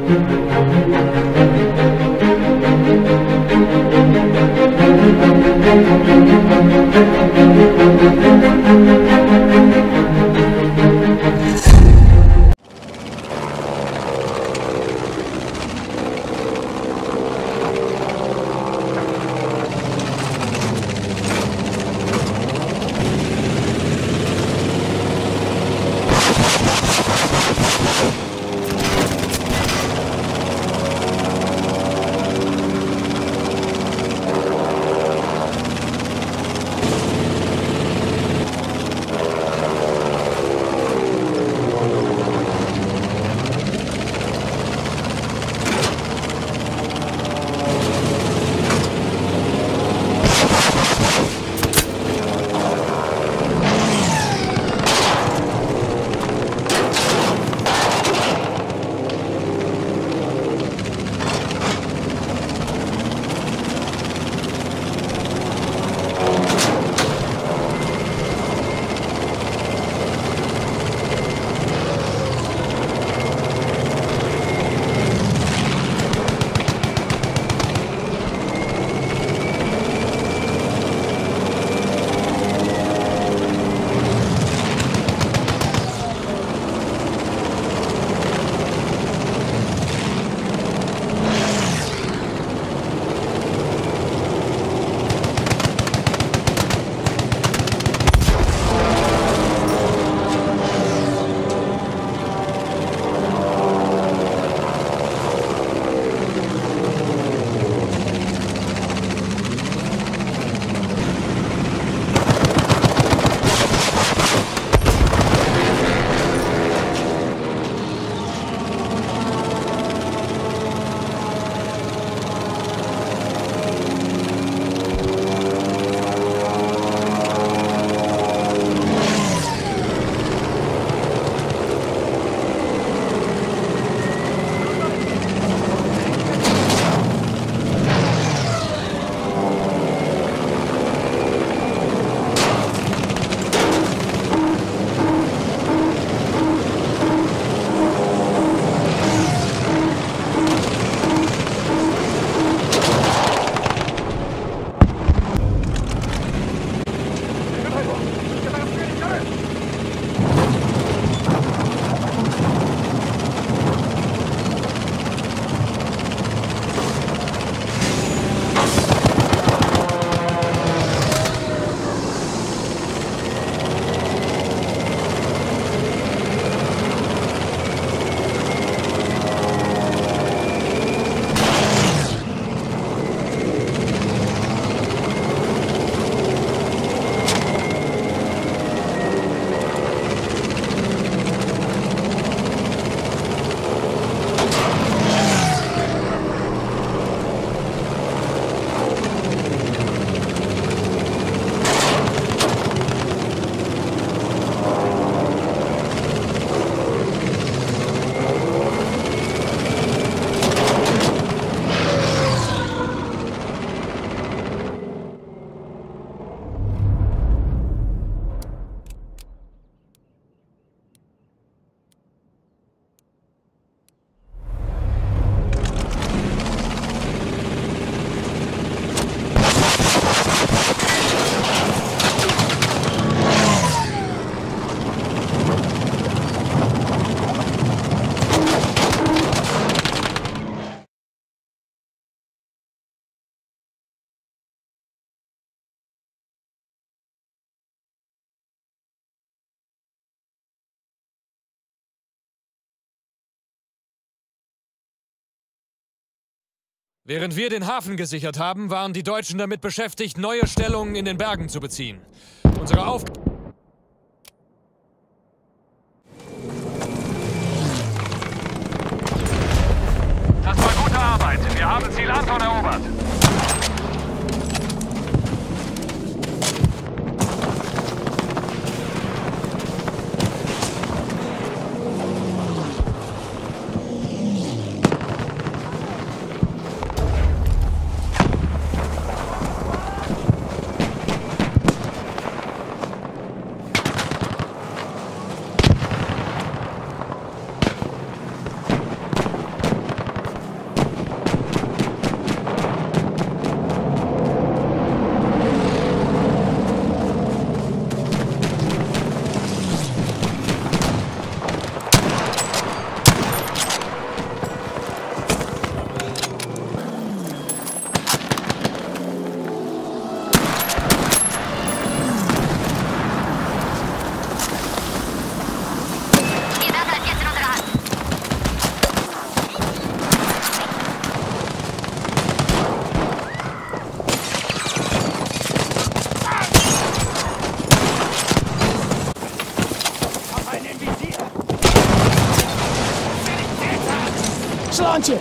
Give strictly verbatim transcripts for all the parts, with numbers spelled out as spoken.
Während wir den Hafen gesichert haben, waren die Deutschen damit beschäftigt, neue Stellungen in den Bergen zu beziehen. Unsere Aufgabe... Das war gute Arbeit. Wir haben Ziel Anton erobert. Slaantje!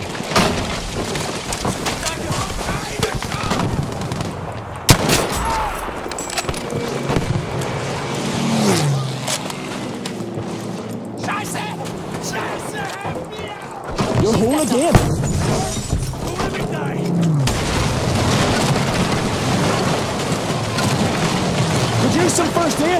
You're whole again! Could use some first aid!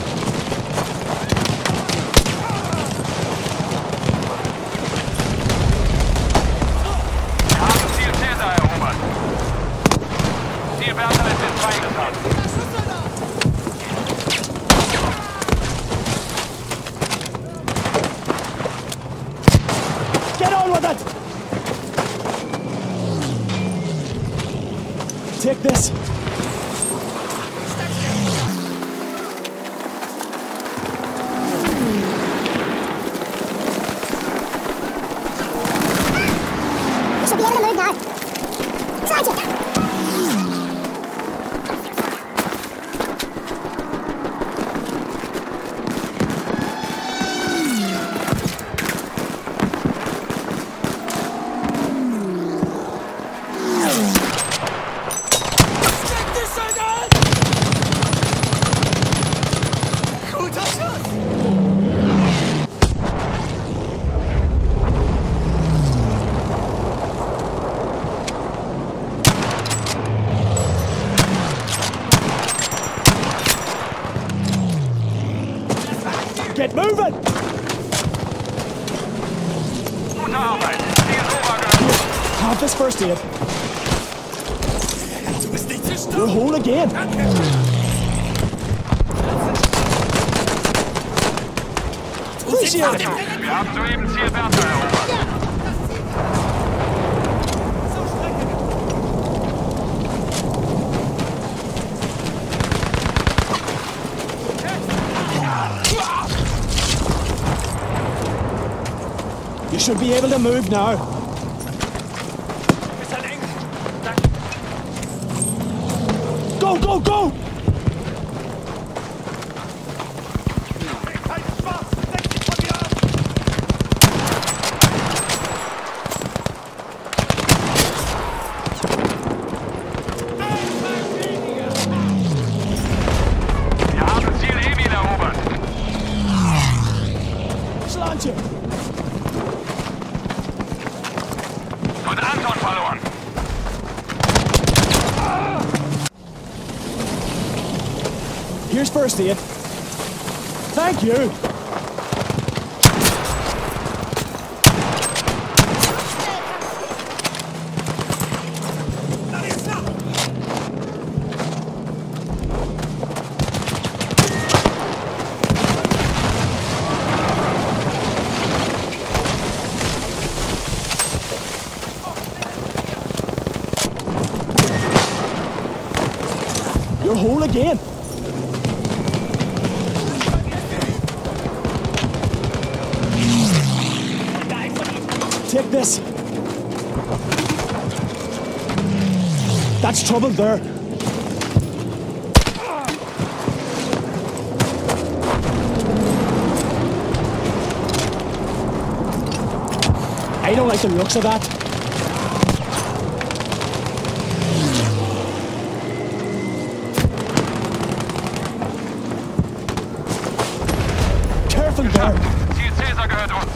Wir haben Ziel Caesar erobert. Ziel Bertha ist jetzt freigeschaltet. Get on with it! Take this. We should be able to move now. Sergeant! Get moving! Gute Arbeit. Ziel Obergehört. Have this first aid. You're whole again! Appreciate it! Wir haben soeben Ziel Bertha erobert. You should be able to move now. Go, go, go! Wir haben Ziel Emil erobert. Slaantje! Und Anton verloren. Here's first aid. Thank you! You're whole again! Take this. That's trouble there. I don't like the looks of that. Careful there. Ziel Caesar gehört uns.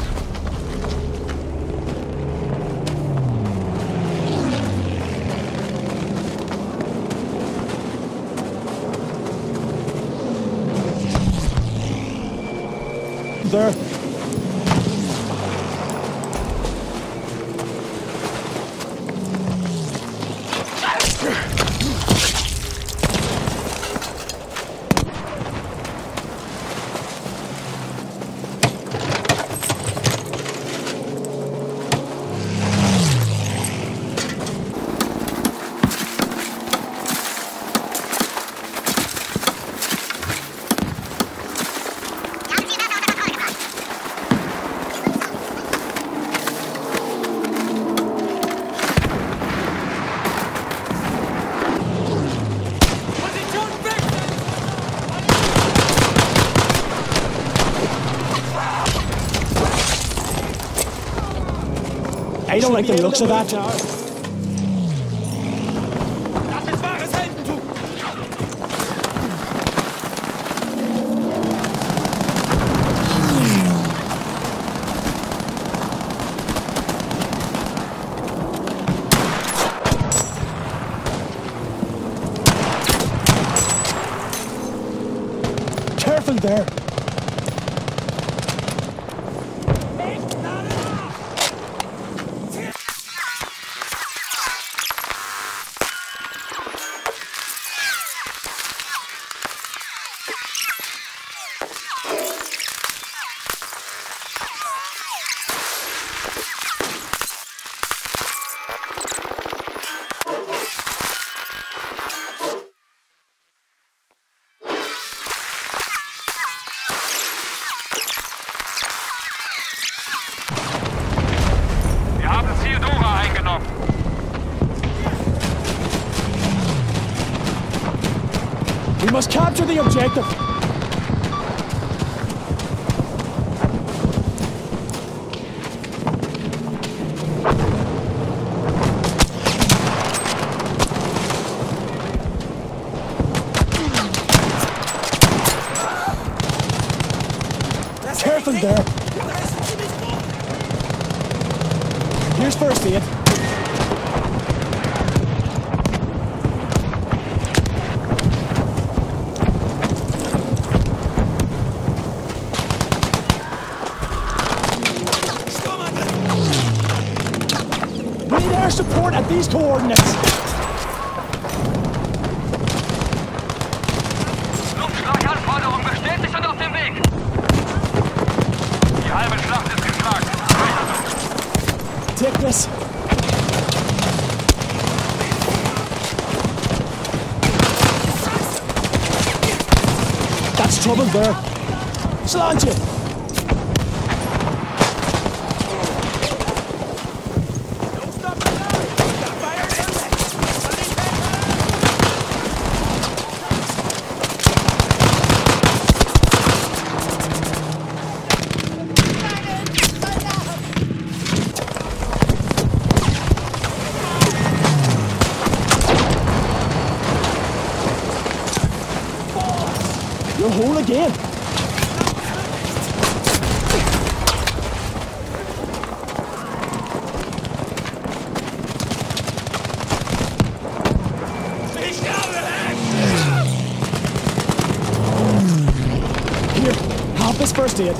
There. I don't like the looks of that. Das ist wahres Heldentum! Careful there. Wir haben Ziel Dora eingenommen. We must capture the objective. Careful there. Here's first aid. We need air support at these coordinates. Luftschlauchanforderung bestätigt und auf dem Weg. Die halbe Schlacht ist geschlagen. Take this. That's trouble there. Slant it. You're whole again. Here, have this first aid.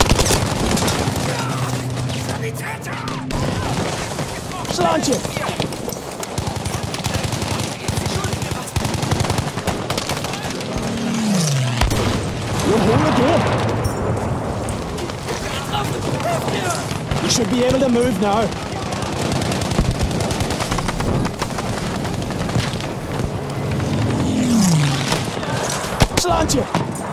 Slant it. You're whole again. You should be able to move now. Slant you.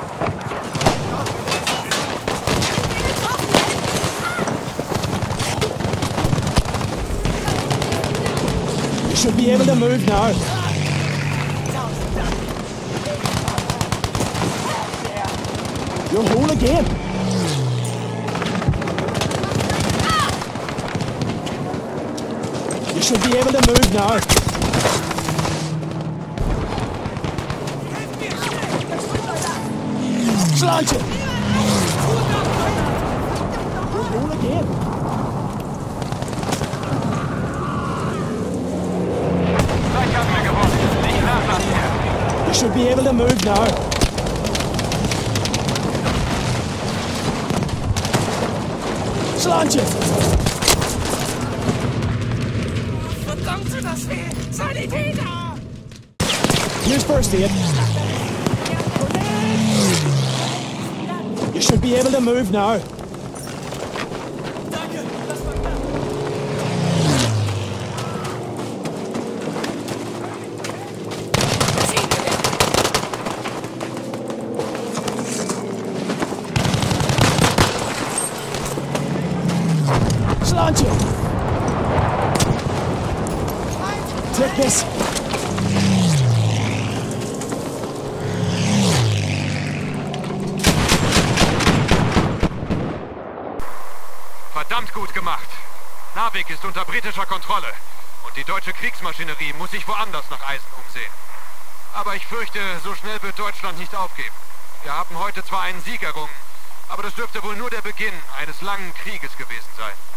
You should be able to move now. You're whole again. You should be able to move now. Slant it. You're whole again. Gleich haben wir gewonnen. Nicht nachlassen. You should be able to move now. Slant it. Verdammte, das weh! Sanitäter! Here's first aid. You should be able to move now. Danke, das war klar. Slant you. Take this. Verdammt gut gemacht. Narvik ist unter britischer Kontrolle. Und die deutsche Kriegsmaschinerie muss sich woanders nach Eisen umsehen. Aber ich fürchte, so schnell wird Deutschland nicht aufgeben. Wir haben heute zwar einen Sieg errungen, aber das dürfte wohl nur der Beginn eines langen Krieges gewesen sein.